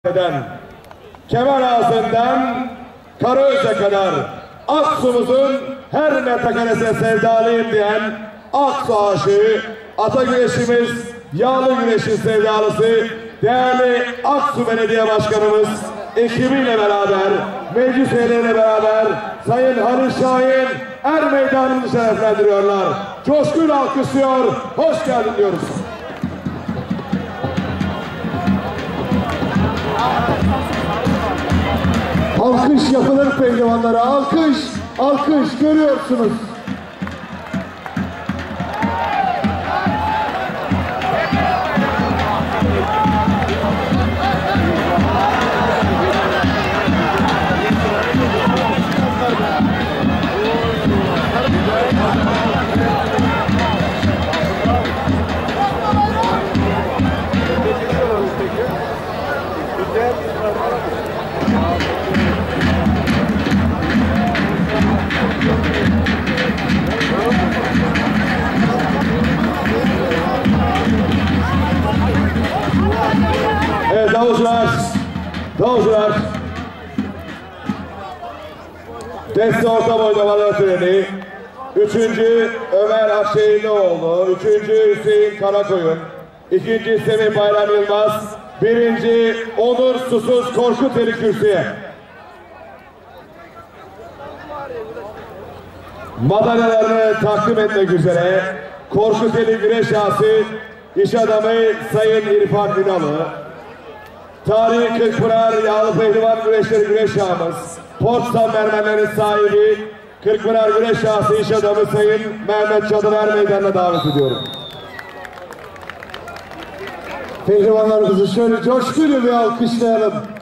Kemal Ağzı'ndan Karaöz'e kadar Aksu'muzun her metrekaresine sevdalıyım diyen Aksu aşığı, ata güreşimiz, yağlı güreşin sevdalısı, değerli Aksu Belediye Başkanımız ekibiyle beraber, meclis üyeleriyle beraber Sayın Halil Şahin er meydanımızı şereflendiriyorlar. Coşkuyla alkışlıyor, hoş geldin diyoruz. Alkış yapılır pehlivanlara, alkış, alkış görüyorsunuz. Evet davulcular Deste orta oynamaları treni 3. Ömer Akşehirlioğlu, 3. Hüseyin Karakoyun, 2. Semih Bayram Yılmaz, 1. Onur Susuz Korkuteli kürsüye. Madalyalarını takdim etmek üzere Korkuteli güreş ağası iş adamı Sayın İrfan Ünal'ı, Tarihi Kırkpınar Yağlı Pehlivan Güreşleri güreş ağamız, Potsdam mermerlerin sahibi Kırkpınar güreş ağası iş adamı Sayın Mehmet Çadıver meydanına davet ediyorum. Pehlivanlarımızı şöyle coşkuyla bir alkışlayalım.